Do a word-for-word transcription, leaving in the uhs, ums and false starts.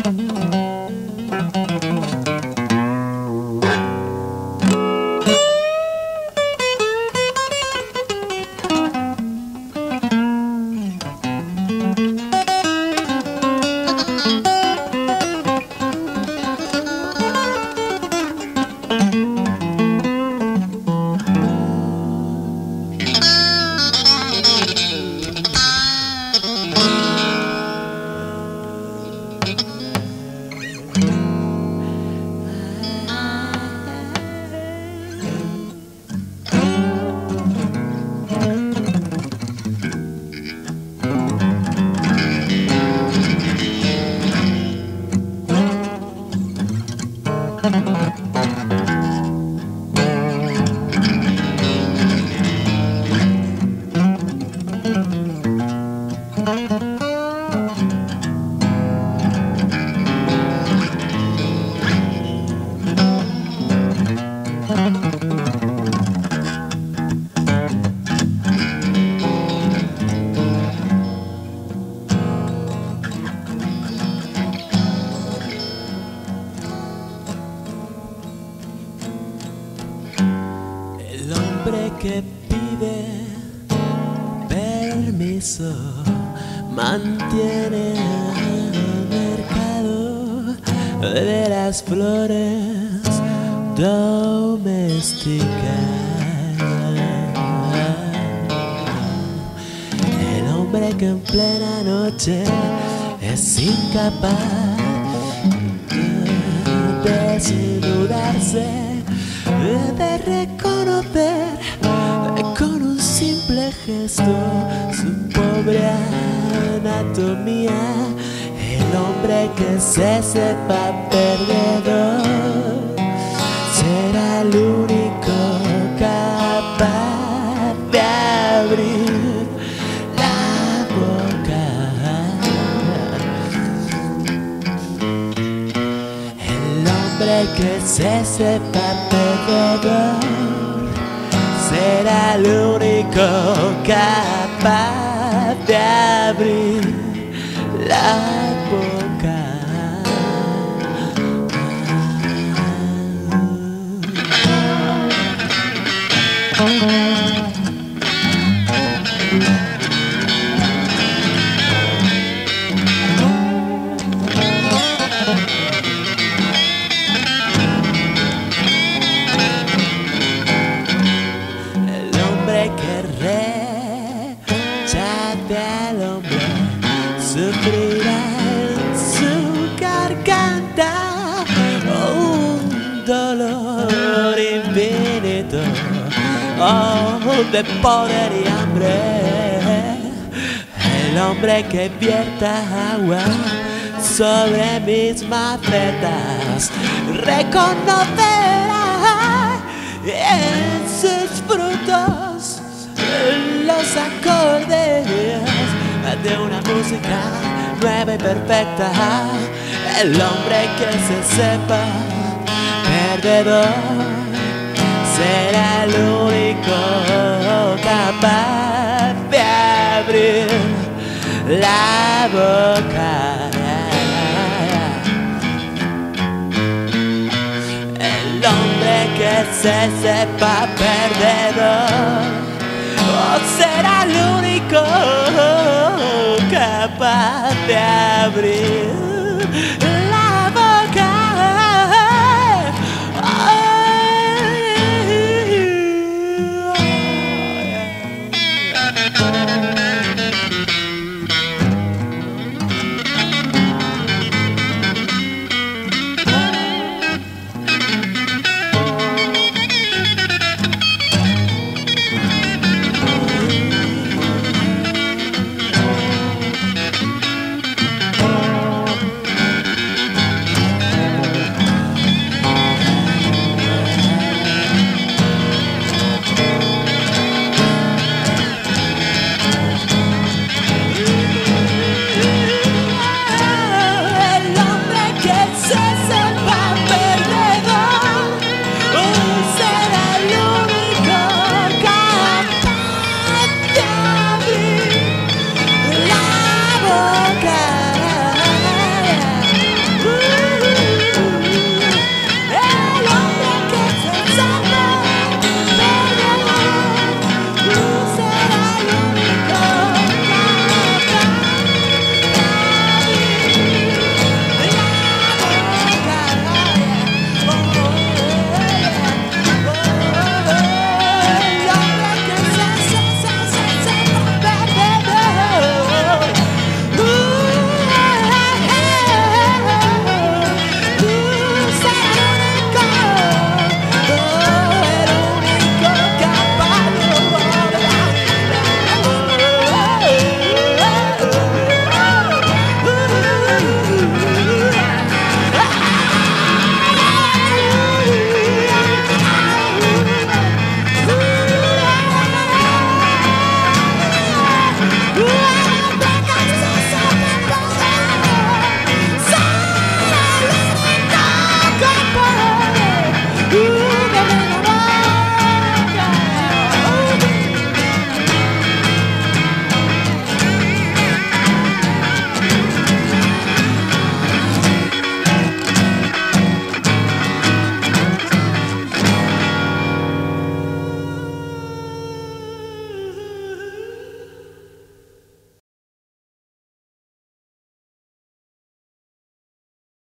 El hombre que pide permiso mantiene el mercado de las flores domésticas. El hombre que en plena noche es incapaz de desnudarse, de reconocer con un simple gesto su pobre anatomía. El hombre que se sepa perdedor será el único capaz de abrir la boca. El hombre que se sepa perdedor será el único capaz de abrir la boca. Del hombre sufrirá en su garganta un dolor infinito, oh, de poder y hambre. El hombre que vierta agua sobre mis macetas reconocerá en sus frutos los acordes de una música nueva y perfecta. El hombre que se sepa perdedor será el único capaz de abrir la boca. El hombre que se sepa perdedor será el único capaz de abrir